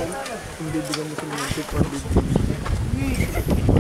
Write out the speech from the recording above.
Kung bibigyan mo sila ng tip or bibigyan mo.